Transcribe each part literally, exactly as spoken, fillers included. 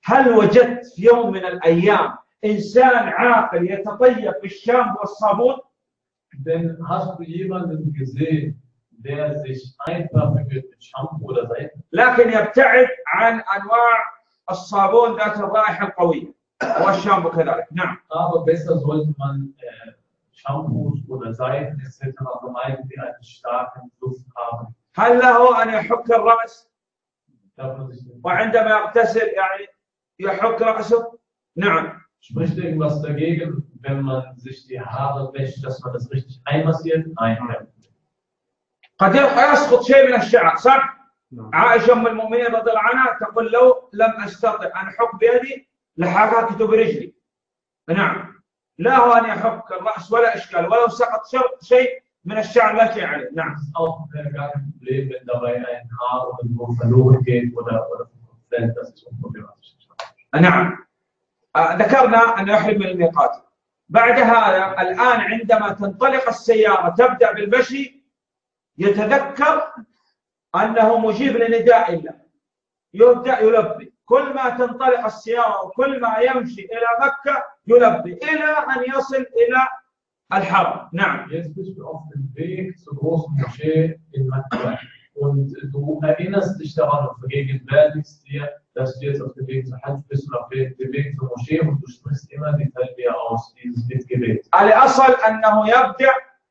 هل وجدت في يوم من الأيام إنسان عاقل يتطيب بالشامبو والصابون؟ Denn hast du jemanden gesehen, der sich einfach mit Shampoo oder Seife, لكن يبتعد عن أنواع الصابون ذات الرائحة القوية والشامبو كذلك. نعم. aber besser sollte man äh, Shampoos oder Seifen et cetera vermeiden, die einen starken Duft haben. هل له أن يحك الرأس؟ Darf man sich nicht وعندما يغتسل يعني يحك رأسه؟ نعم. Spricht irgendwas dagegen, wenn man sich die Haare wäscht, dass man das richtig einmassiert? Nein. قد يسقط شيء من الشعر صح؟ عائشة أم المؤمنين رضي الله عنها تقول لو لم أستطع أن أحك بيدي لحككت برجلي. نعم. لا هو أن يحك الرأس ولا إشكال، ولو سقط شيء من الشعر لا شيء عليه. نعم. Auch gar kein Problem, wenn dabei ein Haar irgendwo verloren geht oder oder fällt, das ist unproblematisch. نعم. ذكرنا أن يحرم من الميقات. بعد هذا الآن عندما تنطلق السيارة تبدأ بالمشي يتذكر أنه مجيب لنداء الله، يبدأ يلبي. كل ما تنطلق السيارة وكل ما يمشي إلى مكة يلبي إلى أن يصل إلى الحرم. نعم. Jetzt bist du auf dem Weg zur großen Moschee in Mekka und du erinnerst dich daran und vergegenwärtigst dir, dass du jetzt auf dem Weg zur Hajj bist und auf dem Weg zur Moschee und du sprichst immer die Talbiya aus, dieses Mitgebet. الأصل أنه يبدأ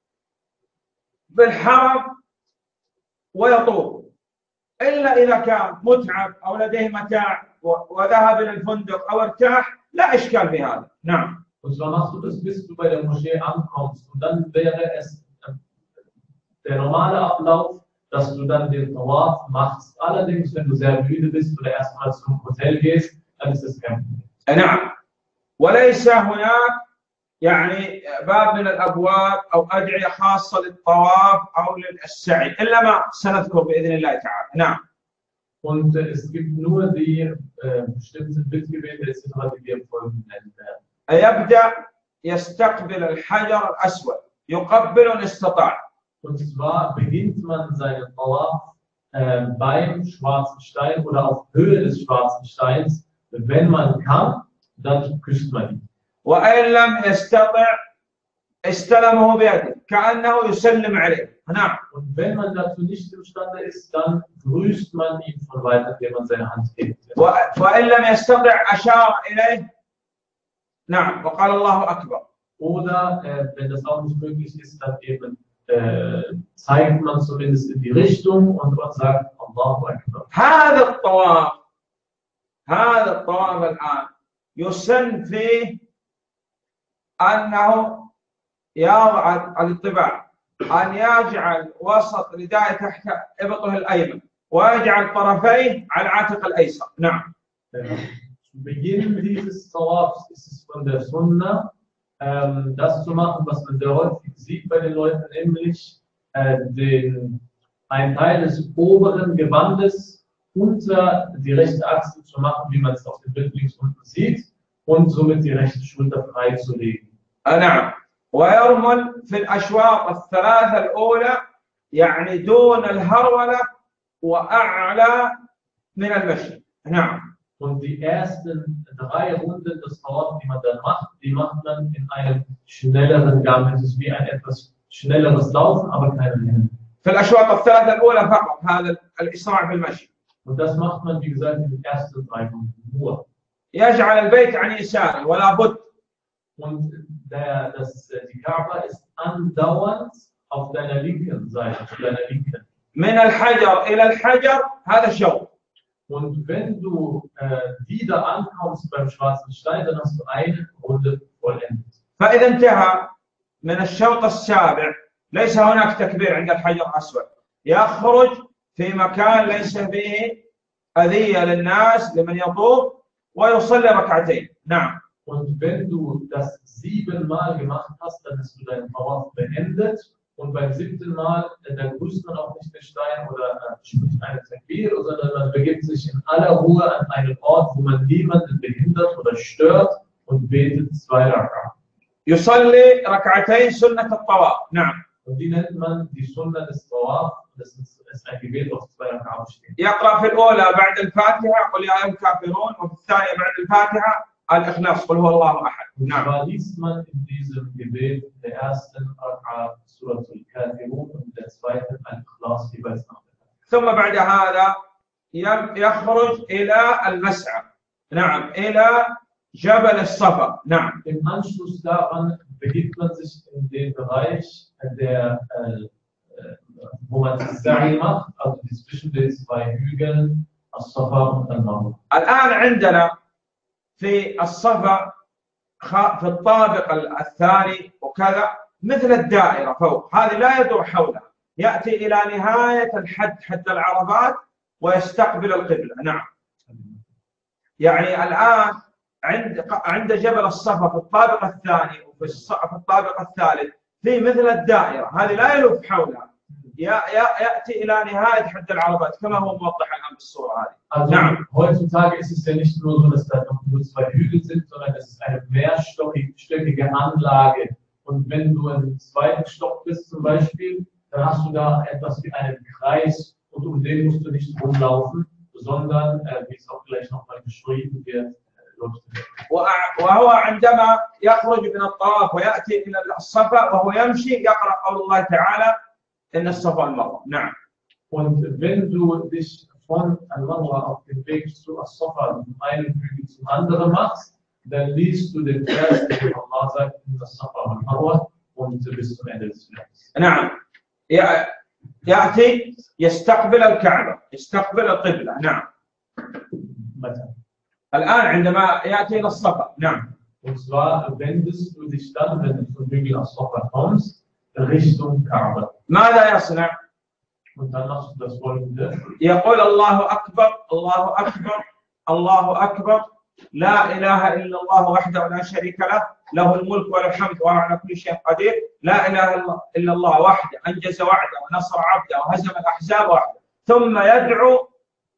بالحرم ويطوف، إلا إذا كان متعب أو لديه متاع وذهب إلى الفندق أو ارتاح لا إشكال في هذا. نعم. Und zwar machst du das, bis du bei der Moschee ankommst. Und dann wäre es der normale Ablauf, dass du dann den Tawaf machst. Allerdings, wenn du sehr müde bist oder erstmal zum Hotel gehst, dann ist das kein Problem. نعم. وليس هناك يعني باب من الأبواب أو أدعية خاصة للطواف أو للسعي إلا ما سنذكر بإذن الله تعالى. نعم. Und äh, es gibt nur die äh, bestimmten Bittgebete et cetera, die wir folgen nennen werden. يبدأ يستقبل الحجر الأسود يقبل إن استطاع. Und zwar beginnt man seinen Tawaf äh, beim schwarzen Stein oder auf Höhe des schwarzen Steins. Wenn man kann, dann küsst man ihn. وإن لم يستطع استلمه بيده كأنه يسلم عليه. نعم. Und wenn man dazu nicht imstande ist, dann grüßt man ihn von weitem, indem man seine Hand hebt. وإن لم يستطع أشار إليه. نعم. وقال الله أكبر. Oder äh, wenn das auch nicht möglich ist, dann eben äh, zeigt man zumindest in die Richtung und dort sagt Allahu Akbar. هذا الطواف هذا الطواف الآن يسن فيه أنه يضع الانطباع أن يجعل وسط رداءه تحت إبطه الأيمن ويجعل طرفيه على العاتق الأيسر. نعم. Zu Beginn dieses Tawafs ist es von der Sunna, ähm, das zu machen, was man sehr häufig sieht bei den Leuten, nämlich äh, den, einen Teil des oberen Gewandes unter die rechte Achsel zu machen, wie man es auf dem Bild links unten sieht, und somit die rechte Schulter freizulegen. نعم. ويرمل في الأشواط الثلاثة الأولى يعني دون الهرولة وأعلى من المشي. نعم. Und die ersten drei Runden des Tawaf, die man dann macht, die macht man in einem schnelleren Gang. Es ist wie ein etwas schnelleres Laufen, aber kein Rennen. في الأشواط الثلاثة الأولى فقط هذا الإسراع في المشي. Und das macht man, wie gesagt, in den ersten drei Runden nur. يجعل البيت عن يساره ولا بد. Und der, das, die Kaaba ist andauernd auf deiner linken Seite, auf deiner linken. من الحجر إلى الحجر هذا شوط. Und wenn du äh, wieder ankommst beim schwarzen Stein, dann hast du eine Runde vollendet. فإذا انتهى من الشوط السابع ليس هناك تكبير عند الحجر الأسود، يخرج في مكان ليس فيه أذية للناس لمن يطوف ويصلي ركعتين. نعم. Und wenn du das siebenmal gemacht hast, dann hast du deinen Tawaf beendet. Und beim siebten Mal, da grüßt man auch nicht den Stein oder äh, spricht eine Takbir, sondern man begibt sich in aller Ruhe an einen Ort, wo man niemanden behindert oder stört und betet zwei Rak'ah. يصلي ركعتين سنة الطواف. نعم. Und die nennt man die Sunna des Tawaf. Das ist ein Gebet auf zwei Raka'a stehen. يقرأ في الأولى بعد الفاتحة قل يا أيها الكافرون، وفي الثانية بعد الفاتحة الإخلاص قل هو الله أحد. نعم. Und liest man in diesem Gebet der ersten Raka'a Surat al-Kafirun und der zweiten Al-Ikhlas jeweils nach. ثم بعد هذا يخرج إلى المسعى. نعم، إلى جبل الصفا. نعم. Im Anschluss daran begibt man sich in den Bereich, der, äh, wo man Sa'i macht, also zwischen den zwei Hügeln, As-Safa und Al-Marwa. الآن عندنا في الصفا في الطابق الثاني وكذا مثل الدائرة فوق، هذه لا يدور حولها، يأتي إلى نهاية الحد، حد العرفات، ويستقبل القبلة. نعم. يعني الآن عند عند جبل الصفا في الطابق الثاني وفي في الطابق الثالث في مثل الدائرة، هذه لا يلف حولها، يأتي إلى نهاية حد العرفات كما هو موضح الآن بالصورة هذه. Also, نعم. Heutzutage ist es ja nicht nur so, dass da noch nur zwei Hügel sind, sondern es ist eine mehrstöckige Anlage. Und wenn du im zweiten Stock bist zum Beispiel, dann hast du da etwas wie einen Kreis und um den musst du nicht rumlaufen, sondern, äh, wie es auch gleich nochmal beschrieben wird, وهو عندما يخرج من الطواف ويأتي إلى الصفا وهو يمشي يقرأ قول الله تعالى إن الصفا والمروة. نعم. Und wenn du dich von Al-Marwa auf den Weg zu As-Safa von einem Hügel zum anderen machst, dann liest du den Vers, den Allah sagt, in As-Safa wal-Marwa und bis zum Ende des Vers. نعم. يأتي يستقبل الكعبة، يستقبل القبلة. نعم. متى؟ الآن عندما يأتي إلى الصفا. نعم. Und zwar wendest du dich dann, wenn du zum Hügel As-Safa kommst, Richtung Kaaba. ماذا يصنع؟ Und dann machst du das folgende. يقول الله أكبر الله أكبر الله أكبر لا إله إلا الله وحده لا شريك له له الملك وله الحمد وهو على كل شيء قدير لا إله إلا الله وحده أنجز وعده ونصر عبده وهزم الأحزاب وحده. ثم يدعو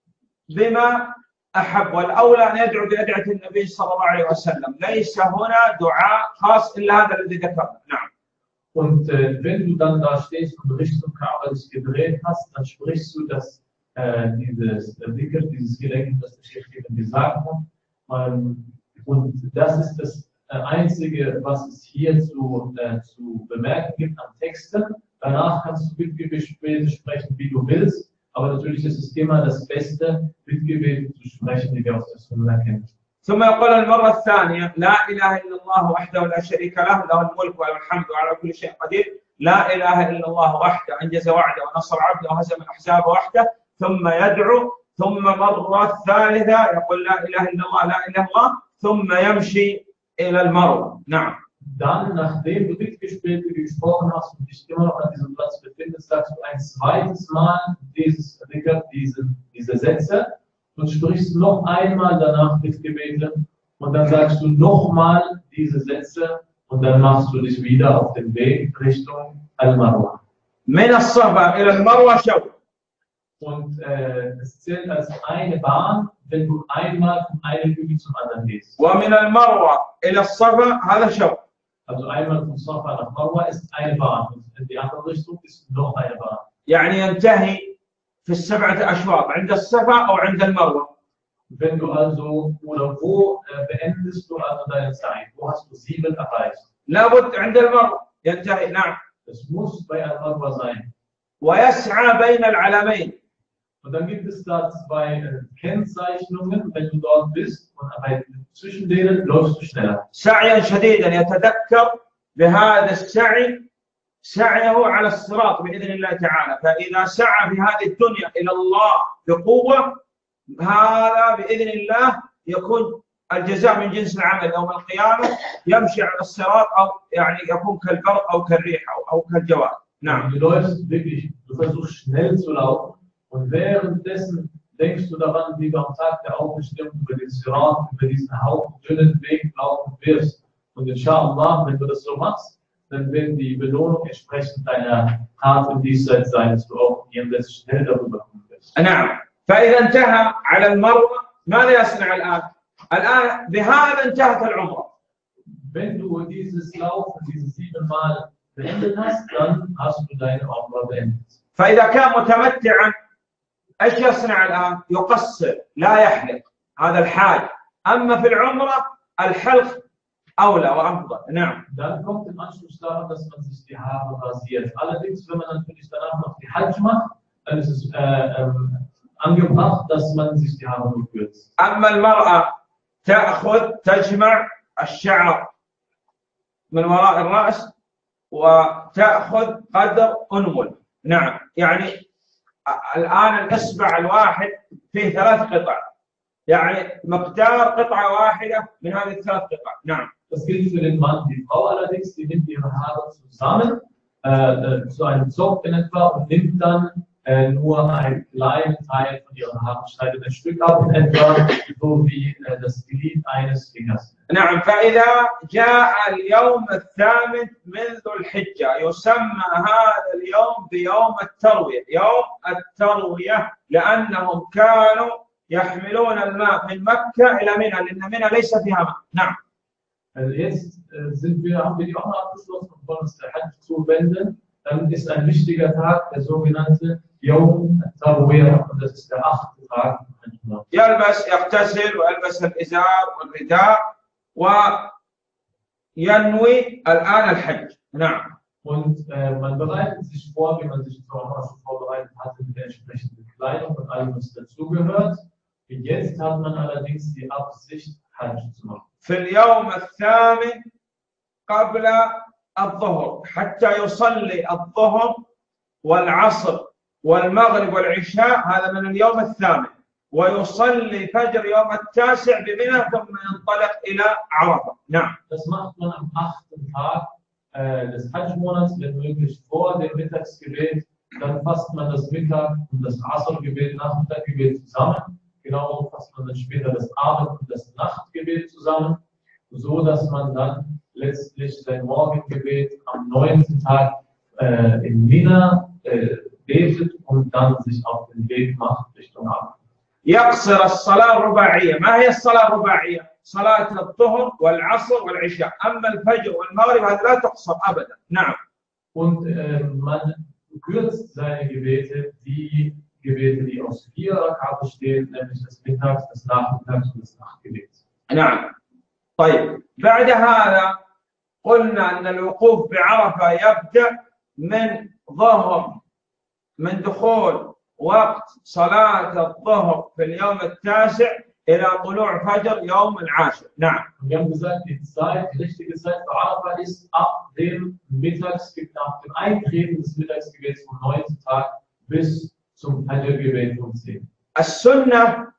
بما أحب، والأولى أن يدعو بأدعية النبي صلى الله عليه وسلم، ليس هنا دعاء خاص إلا هذا الذي ذكرنا. نعم. Und äh, wenn du dann da stehst und Richtung Kaaba dich gedreht hast, dann sprichst du das, äh, dieses Dhikr, dieses Gedenken, das der Sheikh eben gesagt hat. Ähm, und das ist das äh, Einzige, was es hier zu, äh, zu bemerken gibt an Texten. Danach kannst du Bittgebete sprechen, wie du willst. Aber natürlich ist es immer das Beste, Bittgebete zu sprechen, die wir aus der Sunna kennen. ثم يقول المرة الثانية لا إله إلا الله وحده لا شريك له له الملك وله الحمد وعلى كل شيء قدير لا إله إلا الله وحده أنجز وعده ونصر عبده وهزم الأحزاب وحده. ثم يدعو، ثم مرة ثالثة يقول لا إله إلا الله لا إله إلا الله، ثم يمشي إلى المروة. نعم. Dann, nachdem du Bittgebete gesprochen hast und dich immer noch an diesem Platz befindest, sagst du ein zweites Mal dieses Dhikr, diese, diese Sätze. Und sprichst noch einmal danach Bittgebete und dann sagst du nochmal diese Sätze und dann machst du dich wieder auf den Weg Richtung Al-Marwa. من الصفا إلى المروة شوط. Und äh, es zählt als eine Bahn, wenn du einmal von einem Hügel zum anderen gehst. ومن المروة إلى الصفا هذا شوط. Also einmal von Safa nach Marwa ist eine Bahn und in die andere Richtung ist noch eine Bahn. يعني ينتهي في السبعة أشواط عند الصفا أو عند المروة. Wenn du also, oder wo äh, beendest du also deine Zeit? Wo hast du sieben erreicht? لابد عند المروة ينتهي. نعم. Es muss bei Al-Marwa sein. ويسعى بين العلمين. Und dann gibt es da zwei äh, Kennzeichnungen, wenn du dort bist, und bei, zwischen denen läufst du schneller. سعيا شديدا يتذكر بهذا السعي سعيه على الصراط بإذن الله تعالى، فإذا سعى في هذه الدنيا إلى الله بقوة هذا بإذن الله يكون الجزاء من جنس العمل يوم القيامة، يمشي على الصراط أو يعني يكون كالبرق أو كالريح أو, أو كالجواد. نعم. Du läufst wirklich, du versuchst schnell zu laufen und währenddessen denkst du daran, wie du am Tag der Auferstehung über den Sirat, über diesen hauchdünnen Weg laufen wirst. Und inshallah, wenn du das so machst, dann wird die Belohnung entsprechend deiner Tat im Diesseits sein, dass du auch jenseits schnell darüber kommen wirst. نعم. فإذا انتهى على المروة ماذا يصنع الآن؟ الآن بهذا انتهت العمرة. Wenn du dieses Laufen, dieses siebenmal beendet hast, dann hast du deine Umrah beendet. فإذا كان متمتعا ايش يصنع الآن؟ يقصر لا يحلق، هذا الحال. أما في العمرة الحلق أولى وأفضل. نعم. Dann kommt im Anschluss daran, dass man sich die Haare rasiert. Allerdings, wenn man natürlich danach noch die Hajj macht, dann ist es äh, ähm, angebracht, dass man sich die Haare nur kürzt. أما المرأة تأخذ تجمع الشعر من وراء الرأس وتأخذ قدر أنمل. نعم، يعني الآن الإصبع الواحد فيه ثلاث قطع، يعني مقدار قطعة واحدة من هذه الثلاث قطع. نعم. Das gilt für den Mann. Die Frau allerdings, die nimmt ihre Haare zusammen äh, zu einem Zopf in etwa und nimmt dann äh, nur einen kleinen Teil von ihren Haaren, schneidet ein Stück ab in etwa so wie äh, das Glied eines Fingers. نعم. فإذا جاء اليوم الثامن من ذو الحجة يسمى هذا اليوم بيوم التروية، يوم التروية، لأنهم كانوا يحملون الماء من مكة إلى منى، لأن منى ليس فيها ماء. نعم. Also jetzt äh, sind wir, haben wir die Umrah abgeschlossen und wollen uns der Hajj zuwenden. Dann ist ein wichtiger Tag, der sogenannte Yawm al-Tarwiyah, und das ist der achte Tag. يلبس يغتسل ويلبس الإزار والرداء وينوي الآن الحج. نعم. Und äh, man bereitet sich vor, wie man sich zur Umrah schon vorbereitet hatte, mit der entsprechenden Kleidung und allem, was dazugehört. Jetzt hat man allerdings die Absicht, Hajj zu machen. في اليوم الثامن قبل الظهر حتى يصلي الظهر والعصر والمغرب والعشاء، هذا من اليوم الثامن، ويصلي فجر يوم التاسع بمنى ثم ينطلق إلى عرفة. نعم. Das macht man am achten Tag äh, des Hajj-Monats, wenn möglich vor dem Mittagsgebet. Dann fasst man das Mittag und das Asr-Gebet, Nachmittaggebet zusammen. Genauso fasst man dann später das Abend- und das Nachtgebet zusammen, so dass man dann letztlich sein Morgengebet am neunten Tag äh, in Mina äh, betet und dann sich auf den Weg macht Richtung Abend. يقصر الصلاة الرباعية. ما هي الصلاة الرباعية؟ صلاة الظهر والعصر والعشاء. أما الفجر والمغرب هذا لا تقصر أبدا. نعم. Und äh, man kürzt seine Gebete, die Gebete, die aus vier Rak'ah bestehen, nämlich das Mittags-, das Nachmittags- und das Nachtgebet. نعم. طيب، بعد هذا قلنا أن الوقوف بعرفة يبدأ من ظهر من دخول وقت صلاة الظهر في اليوم التاسع إلى طلوع فجر يوم العاشر. نعم. Wir haben gesagt, die Zeit, die richtige Zeit für Arafah ist ab dem Mittagsgebet, nach dem Eintreten des Mittagsgebets vom neunten Tag bis zum Fajr-Gebet um zehn. السنة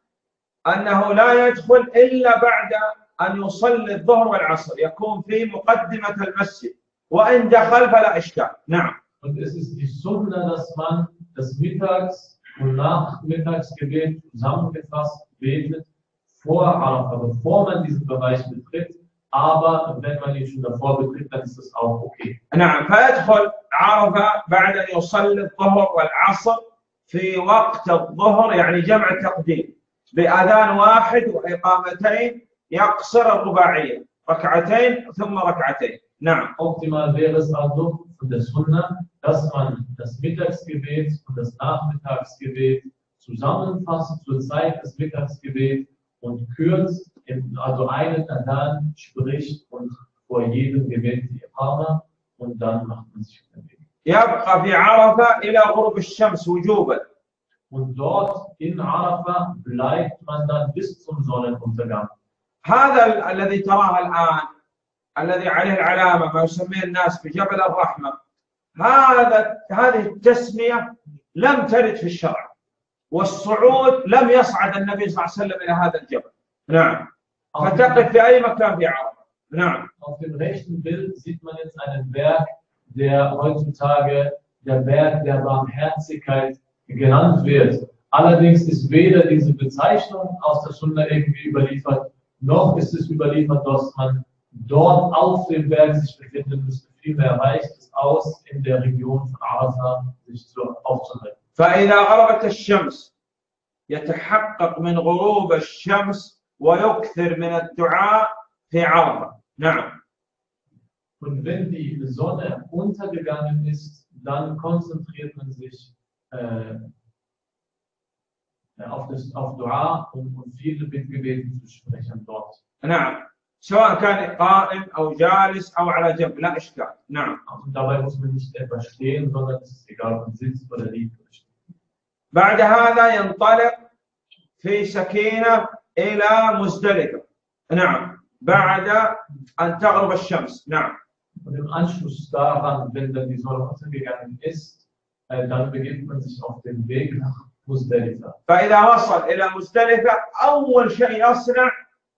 أنه لا يدخل إلا بعد أن يصلي الظهر والعصر، يكون في مقدمة المسجد، وإن دخل فلا إشكال. نعم. Und es ist die Sunna, dass man das Mittags- und Nachmittagsgebet zusammengefasst betet vor Arafah, bevor man diesen Bereich betritt. Aber wenn man ihn schon davor betritt, dann ist das auch okay. نعم. فيدخل عرفة بعد أن يصلي الظهر والعصر في وقت الظهر، يعني جمع تقديم بأذان واحد وإقامتين، يقصر الرباعية ركعتين ثم ركعتين. نعم. Optimal wäre es also von der Sunna, dass man das Mittagsgebet und das Nachmittagsgebet zusammenfasst zur Zeit des Mittagsgebets und kürzt, also einen Adhan spricht und vor jedem Gebet die Iqama, und dann macht man sich auf den Weg. يبقى في عرفة إلى غروب الشمس وجوبا. Und dort in Arafah bleibt man dann bis zum Sonnenuntergang. هذا الذي تراه الآن الذي عليه العلامة ما يسميه الناس بجبل الرحمة، هذا هذه التسمية لم ترد في الشرع، والصعود لم يصعد النبي صلى الله عليه وسلم إلى هذا الجبل. نعم. فتقف في أي مكان في عرفة. نعم. Auf dem rechten Bild sieht man jetzt einen Berg, der heutzutage der Berg der Barmherzigkeit genannt wird. Allerdings ist weder diese Bezeichnung aus der Sunna irgendwie überliefert, noch ist es überliefert, dass man dort auf dem Berg sich befinden müsste. Vielmehr reicht es aus, in der Region von Arafah sich zu, aufzuhalten. فإذا غربت الشمس يتحقق من غروب الشمس ويكثر من الدعاء في عرفة. نعم. Und wenn die Sonne untergegangen ist, dann konzentriert man sich äh, auf, das, auf Dua und, und viele Bittgebete zu sprechen dort. نعم سواء كان قائم أو جالس أو على جنب لا إشكال. نعم. Und dabei muss man nicht etwas stehen, sondern es ist egal, ob man sitzt oder liegt. بعد هذا ينطلق في سكينة إلى مزدلفة. نعم بعد أن تغرب الشمس. نعم. Und im Anschluss daran, wenn dann die Sonne untergegangen ist, äh, dann beginnt man sich auf den Weg nach Muzdalifa. فإذا وصل إلى مزدلفة أول شيء يصنع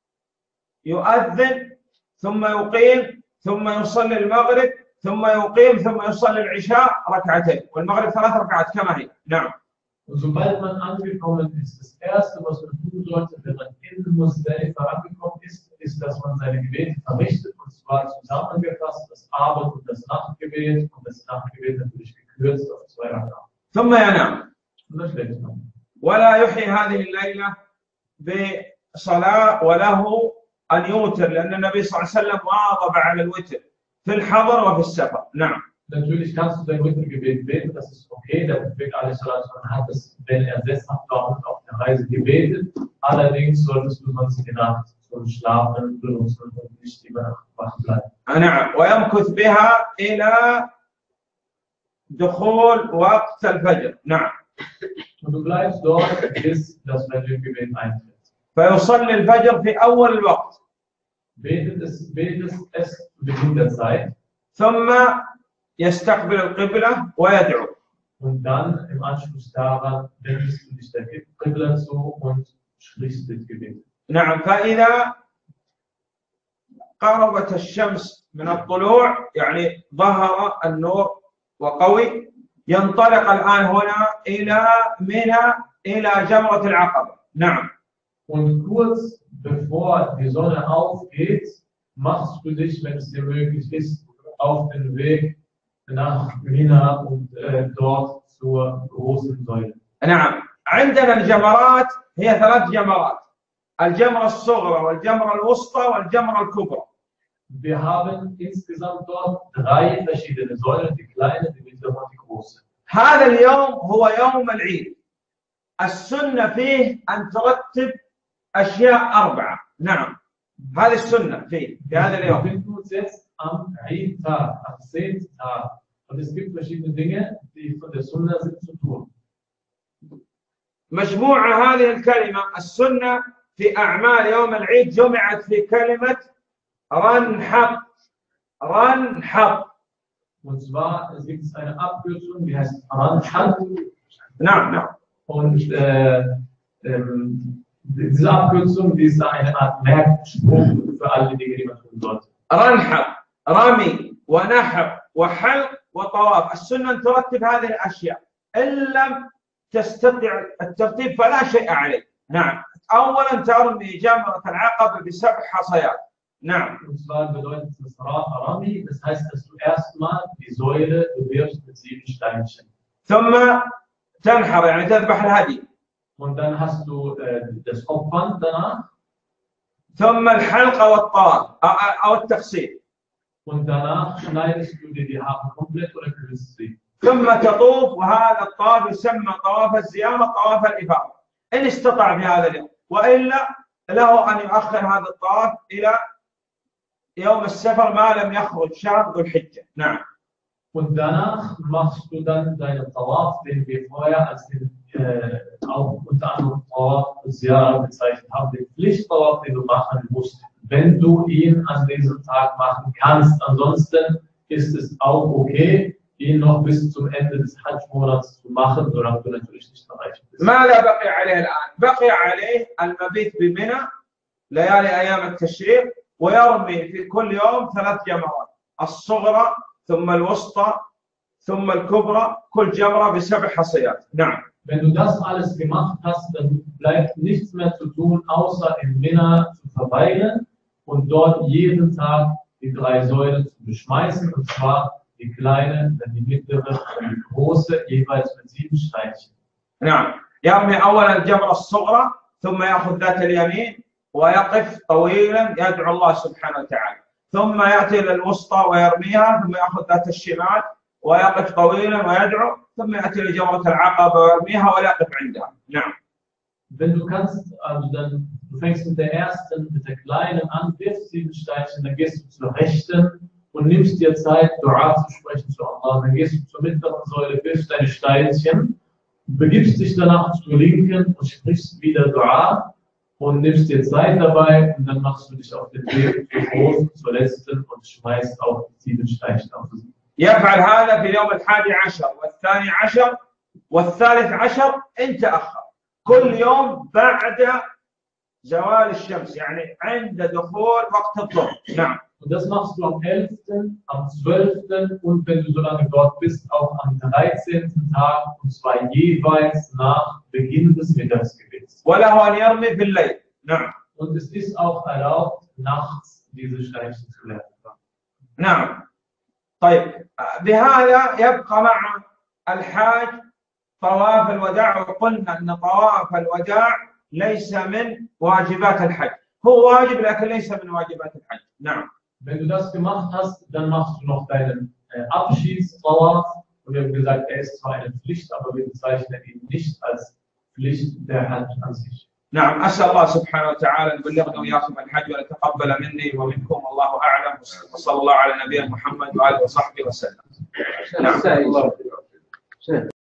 يؤذن ثم يقيم ثم يصلي المغرب ثم يقيم ثم يصلي العشاء ركعتين والمغرب ثلاث ركعات كما هي. نعم. Und sobald man angekommen ist, das erste, was man tun sollte, wenn man in Muzdalifa angekommen ist, ist, dass man seine Gebete verrichtet, und zwar zusammengefasst das Abend- und das Nachtgebet, und das Nachtgebet natürlich gekürzt auf zwei Rak'ah. ثم ينام. Und das schläft man. ولا يحيي هذه الليلة بصلاة وله أن يوتر لأن النبي صلى الله عليه وسلم واظب على الوتر في الحضر وفي السفر. نعم. Natürlich kannst du dein Wittergebet beten, das ist okay. Der Prophet hat es, wenn er sesshaft war und auf der Reise gebetet. Allerdings solltest du sonst die Nacht zum Schlafen benutzen und nicht über Nacht wach bleiben. نعم ويمكث بها إلى دخول وقت الفجر. نعم. Und du bleibst dort, bis das Fajr-Gebet eintritt. فيصلي الفجر في أول الوقت. Betet es, betest es zu Beginn der Zeit. ثم يستقبل القبلة ويدعو. Und dann im Anschluss daran wendest du dich der Qibla zu und sprichst das Gebet. نعم فإذا قربت الشمس من الطلوع يعني ظهر النور وقوي ينطلق الآن هنا إلى منى إلى جمرة العقبة. نعم. Und kurz bevor die Sonne aufgeht, machst du dich, wenn es dir möglich ist, auf den Weg nach Mina und äh, dort zur großen Säule. نعم عندنا الجمرات هي ثلاث جمرات الجمرة الصغرى والجمرة الوسطى والجمرة الكبرى. Wir haben insgesamt dort drei verschiedene Säulen, die kleine, die mittlere und die große. هذا اليوم هو يوم العيد. السنة فيه أن ترتب أشياء أربعة. نعم هذه السنة فيه في هذا اليوم. Wir befinden uns jetzt am Eid-Tag, am zehnten Tag. Und es gibt verschiedene Dinge, die von der Sunna sind zu tun. مجموعة هذه الكلمة السنة في أعمال يوم العيد جمعت في كلمة رنحق. رنحق. Und zwar es gibt es eine Abkürzung, die heißt Ranhaq. نعم نعم. Und äh, ähm, diese Abkürzung, die ist eine Art Merkspruch für alle Dinge, die man tun sollte. رنحق رمي ونحر وحلق وطواف. السنة أن ترتب هذه الأشياء. إن لم تستطع الترتيب فلا شيء عليه. نعم. أولا ترمي جمرة العقبة بسبع حصيات. نعم. Und zwar bedeutet das Rami, das heißt, dass du erstmal die Säule bewirfst mit sieben Steinchen. ثم تنحر يعني تذبح الهدي. Und dann hast du äh, das Opfern danach. ثم الحلق والطواف أو التقصير. Und danach schneidest du dir die Haare komplett oder kürzt sie. ثم تطوف وهذا الطواف يسمى طواف الزيارة طواف الإفاضة إن استطاع في هذا اليوم وإلا له أن يؤخر هذا الطواف إلى يوم السفر ما لم يخرج شهر ذو الحجة. نعم. Und danach machst du dann deinen Tawaf, den wir vorher als den äh, auch unter anderem Tawaf des Jahres bezeichnet haben, den Pflichttawaf, den du machen musst, wenn du ihn an diesem Tag machen kannst. Ansonsten ist es auch okay, ihn noch bis zum Ende des Hajj-Monats zu machen, solange du natürlich nicht erreicht bist. ماذا بقي عليه الآن؟ بقي عليه المبيت بمنى ليالي أيام التشريق ويرمي في كل يوم ثلاث جمرات الصغرى ثم الوسطى ثم الكبرى كل جمرة بسبع حصيات. نعم. Wenn du das alles gemacht hast, dann bleibt nichts mehr zu tun, außer in Mina zu verweilen und dort jeden Tag die drei Säulen zu beschmeißen, und zwar die kleine, dann die mittlere und die große, jeweils mit sieben Steinchen. نعم. يرمي أولا الجمرة الصغرى ثم يأخذ ذات اليمين ويقف طويلا يدعو الله سبحانه وتعالى ثم يأتي إلى الوسطى ويرميها، ثم يأخذ ذات الشمال ويقف طويلا ويدعو، ثم يأتي لجمرة العقبة ويرميها ولا يقف عندها. نعم. Wenn du kannst, also dann, du fängst mit der ersten, mit der kleinen an, wirfst sieben Steinchen, dann gehst du zur rechten und nimmst dir Zeit, Dua zu sprechen zu Allah. Dann gehst du zur mittleren Säule, wirfst deine Steinchen, begibst dich danach zur linken und sprichst wieder Dua und nimmst dir Zeit dabei und dann machst du dich auf den Weg zur großen, zur letzten und schmeißt auch sieben Steinchen auf sie. يفعل هذا في اليوم الحادي عشر والثاني عشر والثالث عشر إن تأخر، كل يوم بعد زوال الشمس، يعني عند دخول وقت الظهر. نعم. Und das machst du am elften, am zwölften und wenn du so lange dort bist, auch am dreizehnten Tag, und zwar jeweils nach Beginn des Mittagsgebets. وله أن يرمي في الليل. نعم. Und es ist auch erlaubt, nachts diese Steinchen zu werfen. نعم. طيب بهذا يبقى مع الحاج طواف الوداع، وقلنا أن طواف الوداع ليس من واجبات الحج، هو واجب لكن ليس من واجبات الحج. نعم. Wenn du das gemacht hast, dann machst du noch deinen äh, Abschiedstawaf. Und wir haben gesagt, er ist zwar eine Pflicht, aber wir bezeichnen ihn nicht als Pflicht der Hajj an sich. نعم. أسأل الله سبحانه وتعالى أن يبلغنا وإياكم الحج ويتقبل مني ومنكم، والله أعلم، وصلى الله على نبينا محمد وآله وصحبه وسلم. نعم.